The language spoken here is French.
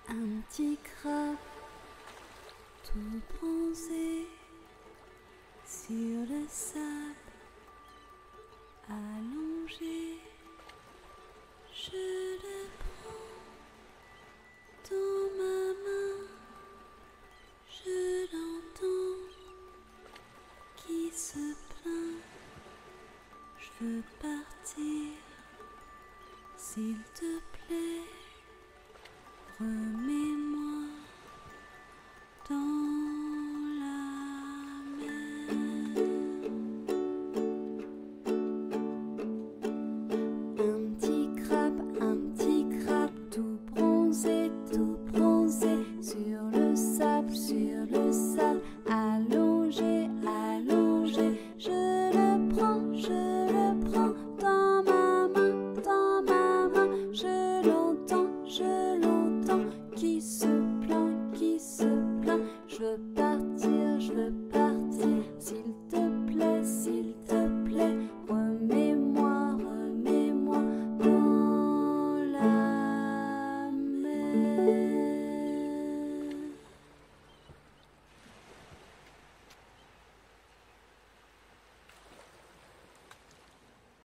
Un petit crabe tout bronzé sur le sable allongé, je le prends dans ma main, je l'entends qui se plaint. Je veux partir, s'il te plaît, remets